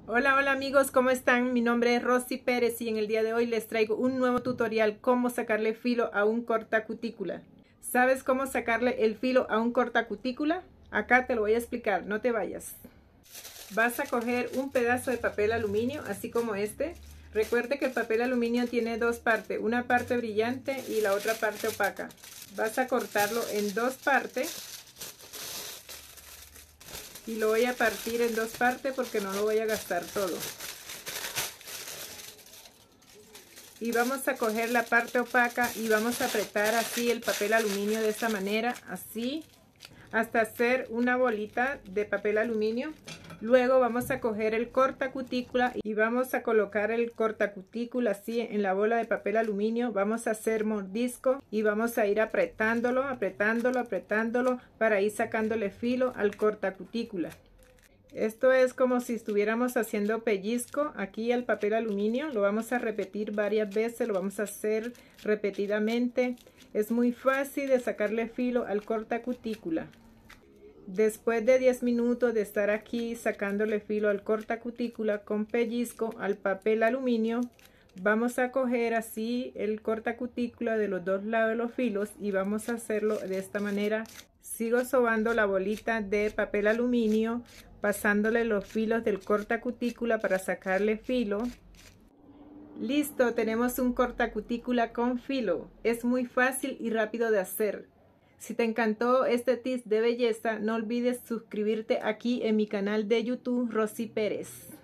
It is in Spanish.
Hola, hola amigos, ¿cómo están? Mi nombre es Rosy Pérez y en el día de hoy les traigo un nuevo tutorial cómo sacarle filo a un cortacutícula. ¿Sabes cómo sacarle el filo a un cortacutícula? Acá te lo voy a explicar, no te vayas. Vas a coger un pedazo de papel aluminio, así como este. Recuerde que el papel aluminio tiene dos partes, una parte brillante y la otra parte opaca. Vas a cortarlo en dos partes. Y lo voy a partir en dos partes porque no lo voy a gastar todo. Y vamos a coger la parte opaca y vamos a apretar así el papel aluminio de esta manera, así, hasta hacer una bolita de papel aluminio. Luego vamos a coger el cortacutícula y vamos a colocar el cortacutícula así en la bola de papel aluminio. Vamos a hacer mordisco y vamos a ir apretándolo para ir sacándole filo al cortacutícula. Esto es como si estuviéramos haciendo pellizco aquí al papel aluminio. Lo vamos a repetir varias veces, lo vamos a hacer repetidamente. Es muy fácil de sacarle filo al cortacutícula. Después de 10 minutos de estar aquí sacándole filo al cortacutícula con pellizco al papel aluminio, vamos a coger así el cortacutícula de los dos lados de los filos y vamos a hacerlo de esta manera. Sigo sobando la bolita de papel aluminio, pasándole los filos del cortacutícula para sacarle filo. Listo, tenemos un cortacutícula con filo. Es muy fácil y rápido de hacer. Si te encantó este tip de belleza, no olvides suscribirte aquí en mi canal de YouTube Rosy Pérez.